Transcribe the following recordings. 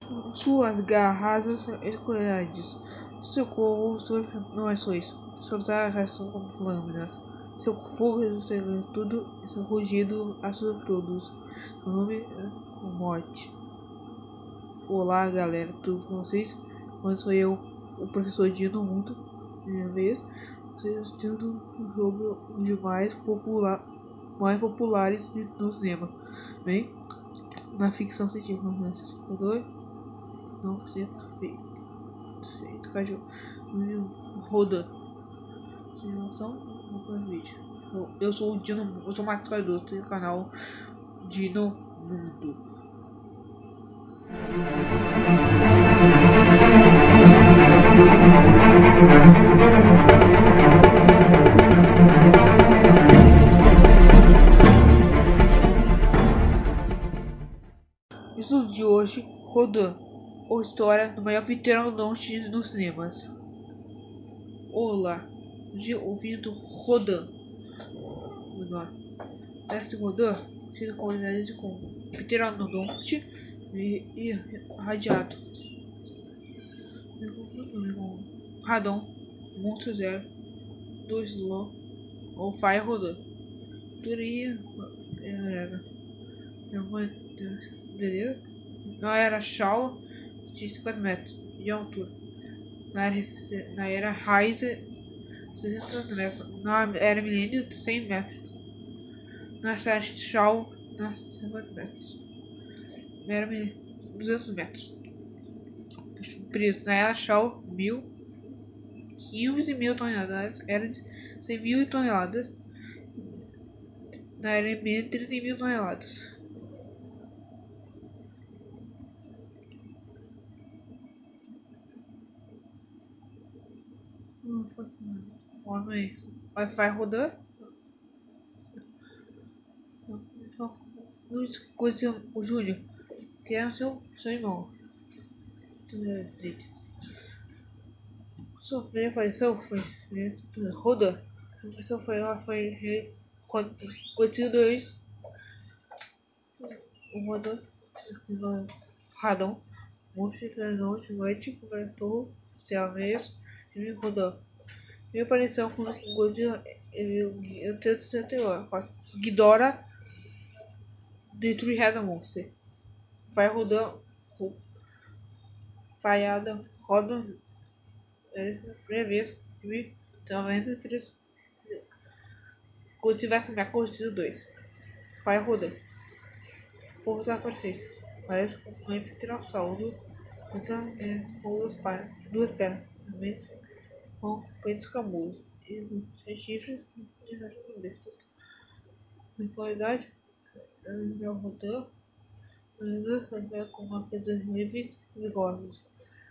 Suas garras escolares. Seu corpo não é só isso. Suas garras são como lâminas. Seu fogo é tudo. Seu rugido assusta todos. Seu nome é Morte. Olá, galera, tudo com vocês? Mas sou eu, o professor Dino Mundo. Minha vez, vocês assistindo sobre os mais populares do cinema. Bem, na ficção científica, não ser feito caju roda simulação no vídeo. Eu sou o Dino, eu sou o Marcos Cardoso do canal Dino Mundo. Isso de hoje, Rodan, ou história do maior pteranodonte dos cinemas. Olá, hoje ouvindo Rodan. Vamos lá. Esse Rodan, sido conhecido como pteranodonte e radiado. Radon, Monstro Zero, 2 Ló, ou Fire Rodan. Turia, beleza? Na era Shaw, de 50 metros de altura. Na era Heiser, 60 metros. Na era Milênio, 100 metros. Na era Shaw, 50 metros. Na era Milênio, 200 metros. Preso. Na era Shaw, 1000. 15.000 toneladas. Era de 100.000 toneladas. Na era Milênio, 30.000 toneladas. Wi-Fi rodando. Luiz conheceu o Júnior, que era seu irmão. Sua primeira aparição foi rodando. A aparição foi conhecido dois. O Rodando, Radon, Monstro de Noite, comentou Selmeias e Rodando. Minha aparição com o Godzilla em 1964. Ghidorah destruir Monster. Vai rodando. Falhada. Roda. Essa é a primeira vez que vi. Talvez esses três. Quando tivesse minha curtida 2. Vai rodando. O povo tá perfeito. Parece com um epitrossauro. Então com duas pernas. Com peitos cabulos. E chifres de cabeças. Na qualidade, já rodou. Com uma coisa leves e gordos.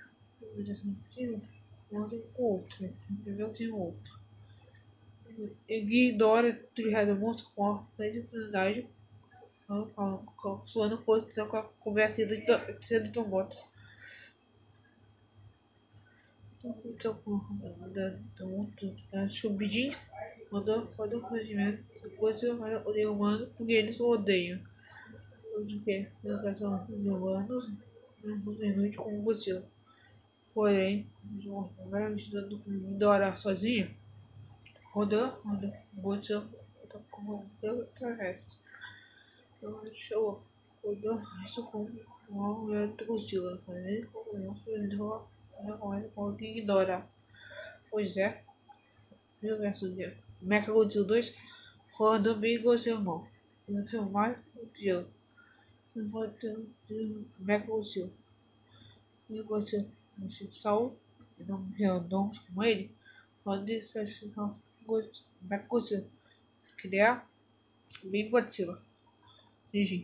Ontem com outro. Entendeu? Tem outro. Ghidorah triado monstro com a frente de oportunidade. Suando o rosto com a conversa do Tomoto. Então, com Chubidins mandou foda o procedimento. Depois eu odeio humano porque eles o odeiam. De que a educação de humanos não tem noite como Godzilla. Porém, agora misturando com Ghidorah sozinho, Rodan, Godzilla tá como terrestre. Então show. Rodan isso como uma mulher do Godzilla, mas ele como não foi com Ghidorah. Pois é, meu verso de Mecha Godzilla 2, Rodan bem Godzilla irmão. Ele é mais Godzilla. Mecha Godzilla. E Godzilla tal e não reandamos com ele, pode ser Mecha Godzilla. Criar bem Godzilla. Origem.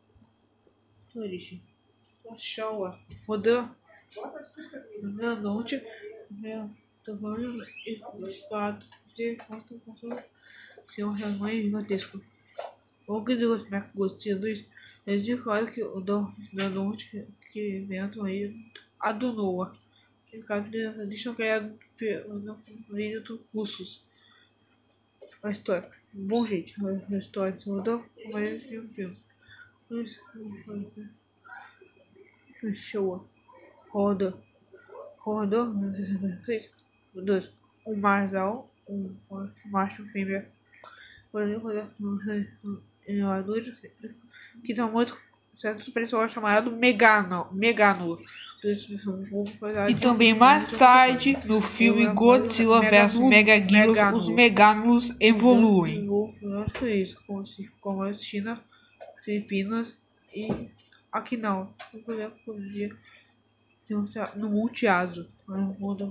Showa. Rodan. Na noite. Tamanho e estado de construção. Seu tamanho gigantesco. O que diz Mecha Godzilla 2 é de claro que o da noite que inventam aí a do Noah. Deixam criado pelos russos. A história. Bom, gente, a história toda, mas de um filme. Show. Roda. Rodou. Dois. Um marzal. Um macho fêmea. Por exemplo, um adulto que está muito. Certas pessoas chamado Megano. E também mais tarde, no filme Godzilla vs Megaguirus, os Meganulos evoluem. Isso, como a China, Filipinas e aqui não. Por exemplo, podia no multiaso. No mundo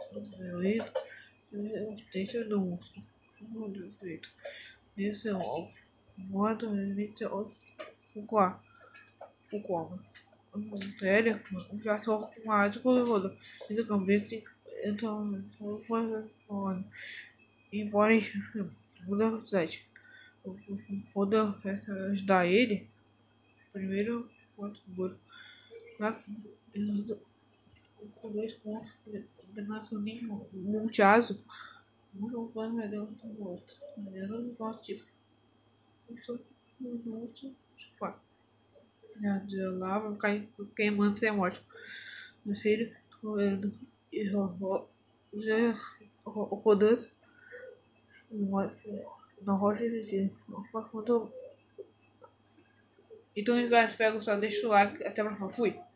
deixa do monstro. Esse é o modo limite ao Fukuoka. Sério? Já estou com a área colorida. Ainda também então foi embora muda o site. Quando ajudar ele, primeiro quanto por com dois pontos de nacionalismo multiaso, não vai me dar um outro. Eu não gosto de isso no outro. De lava, queimando sem morte. No filho, já rodando na rocha de então os gajos pegam só deixa o ar até pra fui.